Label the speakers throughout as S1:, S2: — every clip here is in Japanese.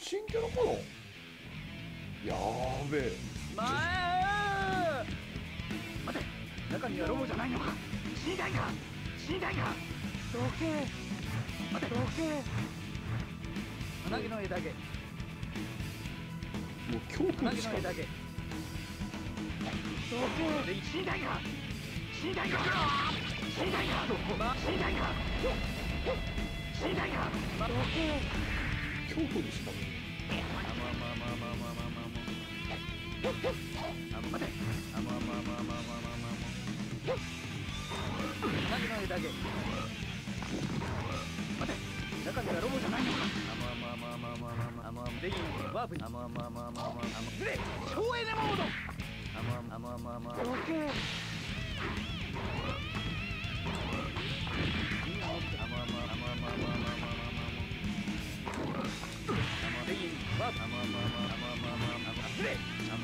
S1: 新キャラかな。やーべえ。
S2: 待て、中にはロボじゃないのか。死にたいか、死にたいか。どけ、待て、どけ。鼻毛の枝毛、
S1: もう恐怖しかない。
S2: どけ、死にたいか、死にたいか、死にたいか、死にたいか、死にたいか、どけ。
S1: 恐怖でしかない。
S2: 待て、鼻毛の枝毛。待て、中身はロボじゃないのか。レギンワープに。グレ省エネモード。どけ。レギンワープ。グレ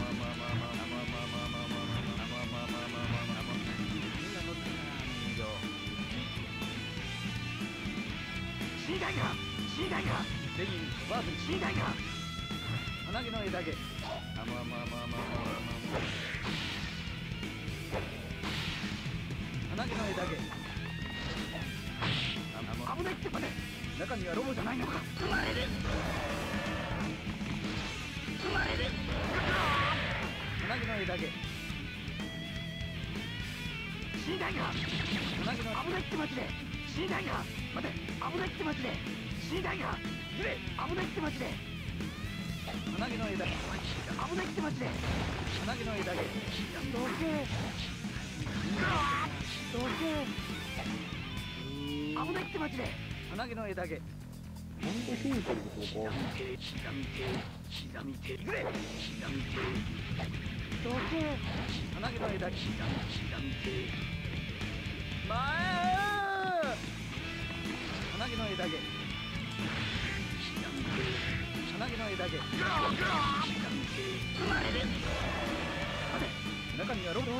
S2: 死にたいか、死にたいか。レギンワープに。死にたいか。鼻毛の枝毛。鼻毛の枝毛。危ないって。待て、中身はロボじゃないのか。生まれる、生まれる。鼻毛の枝毛。死にたいか。鼻毛の危ないってマジで。死にたいか。待て、危ないってマジで。死にたいか。グレ危ないってマジで。鼻毛の枝毛。危ないってマジで。鼻毛の枝毛。どけ、どけ。危ないってマジで。鼻毛の枝毛。
S1: なんでヒントにここか。
S2: 刻みて、グレ刻みて。どけ、鼻毛の枝毛。刻みて。前。鼻毛の枝毛。鼻毛の枝毛。生まれる。待て、中身はロボ。か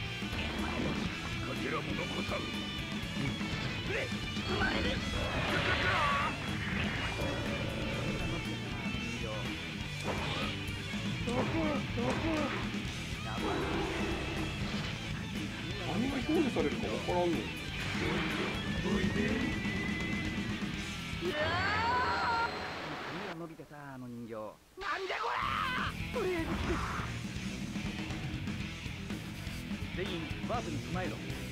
S2: けらも残さん。グレ生まれる。どけ、
S1: 何が表示されるか分からんの。
S2: 髪が伸びてさ、あの人形。なんじゃこら。とりあえずレインワープに備えろ。